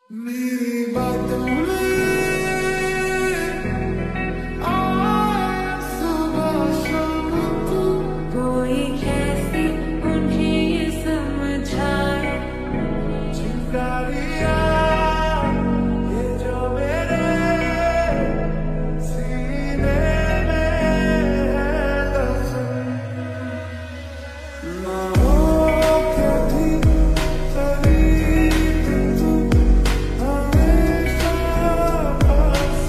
मेरी बातों में सुबह शाम तू कोई कैसे उन्हें ये समझाए चिंगारियां ये जो मेरे सीने में है दफन ना हो कभी करीब तू हमेशा पास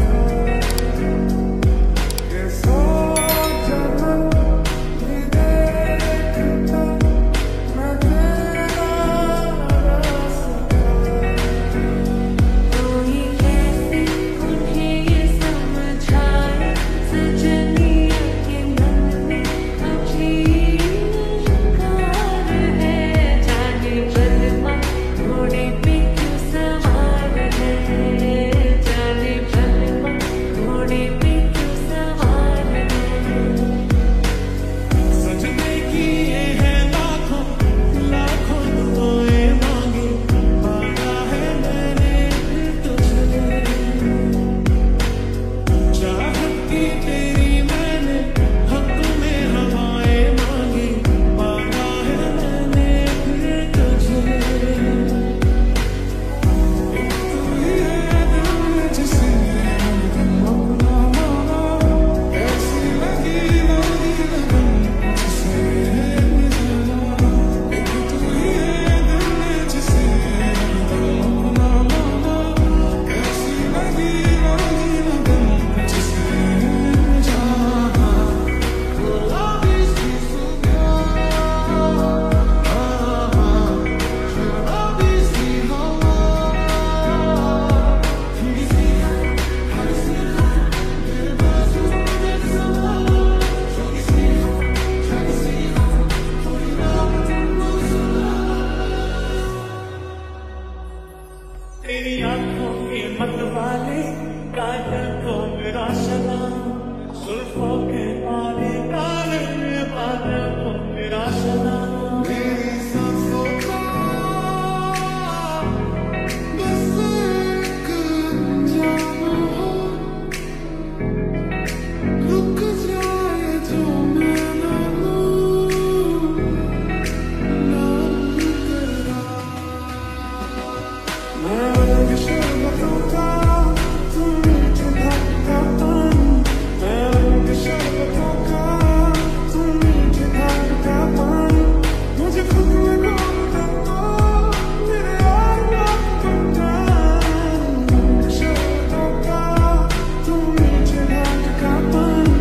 ये सौ जन्म भी देखता मैं तेरा रास्ता कोई कैसे उन्हें ये समझाए सजनिया के मन में अजीब कार है जाने बलवा घोड़े पे क्यों सवार है जाने बलवा घोड़े पे क्यों सवार है सजने की ये है लाखों लाखों दुआएं मांगी मांगा है मैंने तुझे चाहत की तेरी मैंने हक में हवाएं मांगी मांगा है मैंने फिर तुझे एक तू ही है दिल में जिसे अपना माना ऐसी लगी लगन जिसे जाना एक तू ही है दिल में जिसे अपना माना ऐसी लगी लगन जिसे जाना गुलाबी सी सुबह शराबी सी हवा किसी हर सी बेबसू में समा किसी कोई नाम मुस्कुरा तेरी आंखों के मतवाले काजल को मेरा सलाम जुल्फों के काले काले बादल को मेरा सलाम मेरी सांसों का बस एक अंजाम हो रुक जाए जो मैं ना लूं नाम तेरा मैं रंग शरबतों का तुम मीठे ढंग का पानी मैं रंग शरबतों का तुम मीठे ढंग का पानी मुझे खुद में खो दे तो मेरे आसपास तुम जान रंग शरबतों का तुम मीठे ढंग का पानी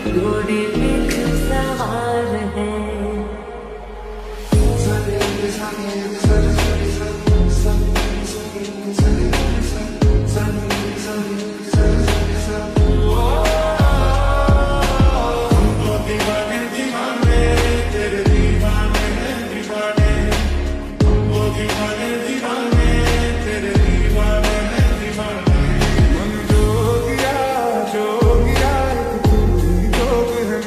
घोड़े में क्यों सवार है। जोगिया जोगिया एक तू ही जोग है।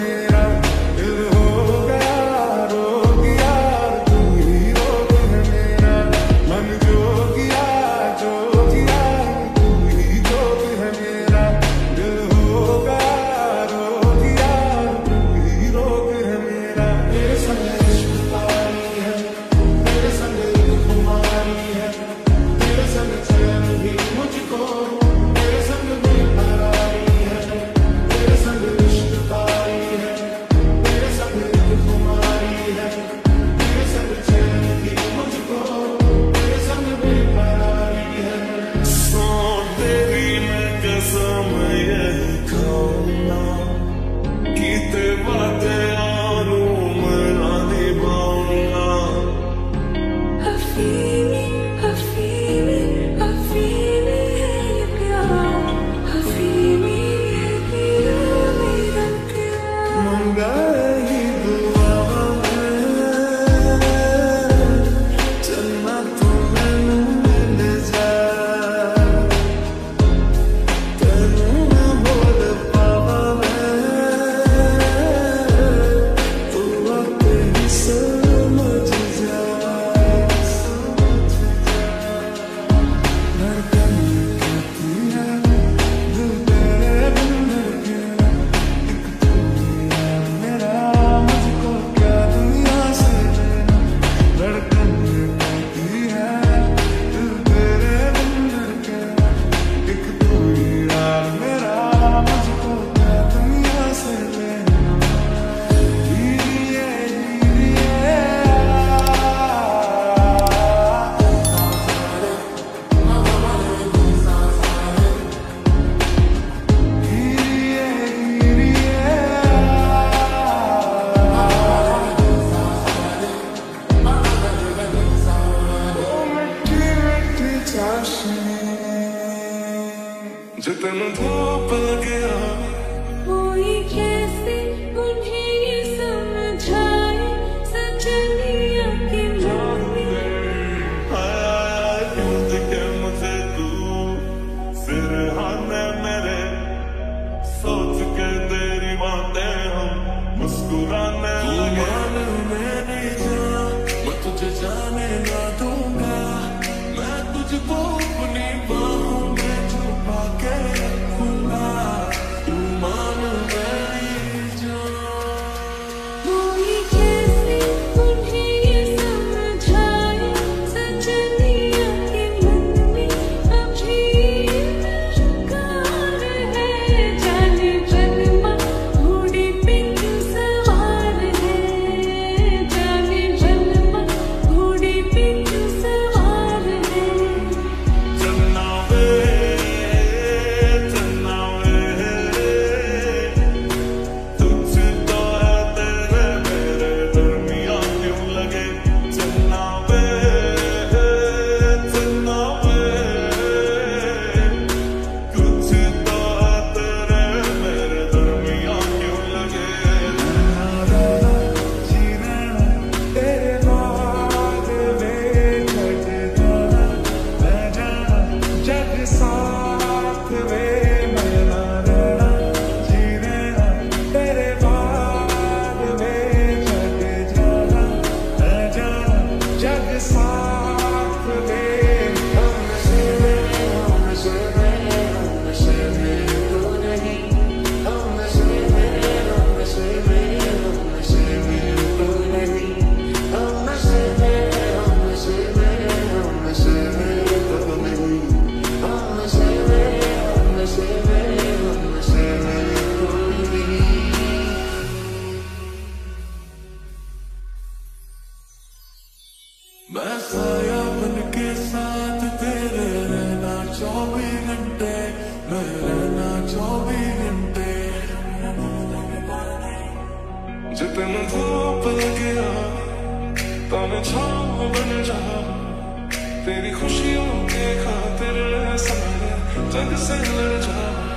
जितने धूप लगे ताने छाँव बन जा, तेरी खुशियों के खातिर सारे जग से लड़ जा।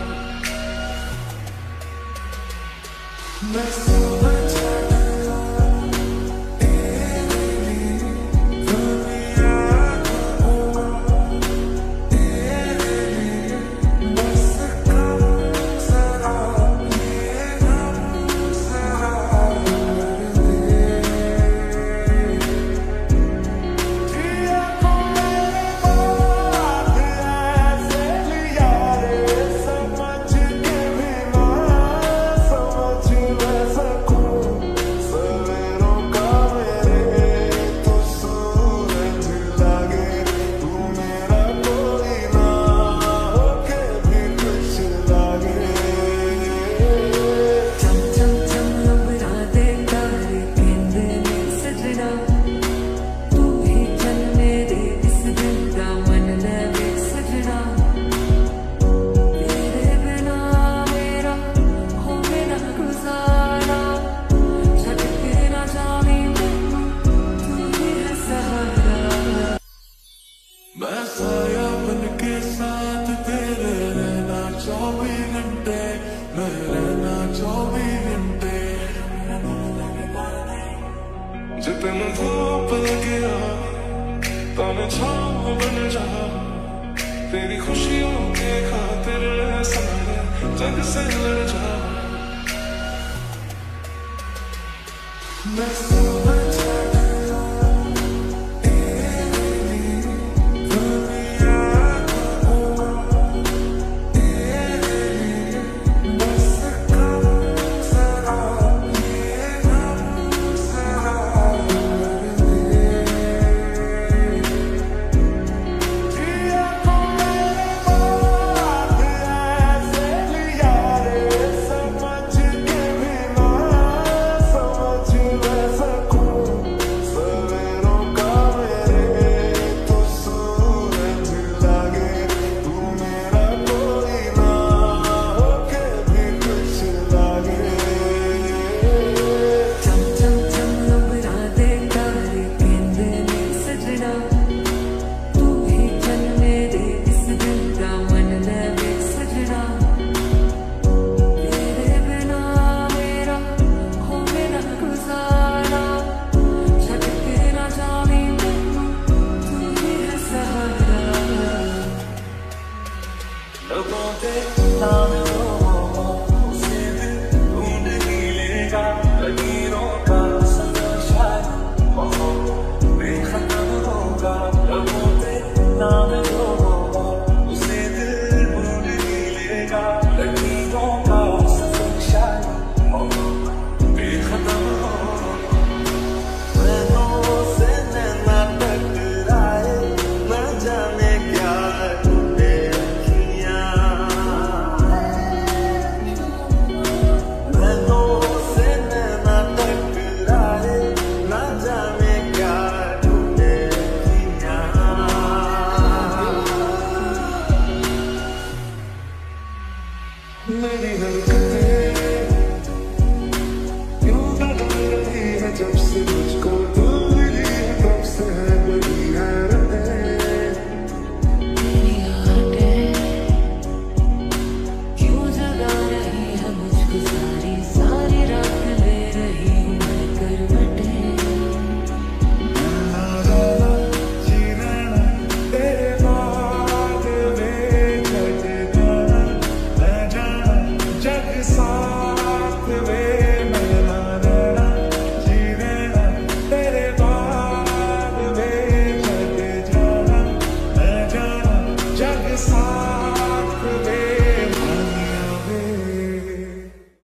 मैं समझ साया बन के साथ तेरे रहना 24 घंटे, मैं रहना 24 घंटे। जितने धूप लगे ताने छाँव बन जा, तेरी खुशियों के खातिर सारे जग से लड़ जा। मैं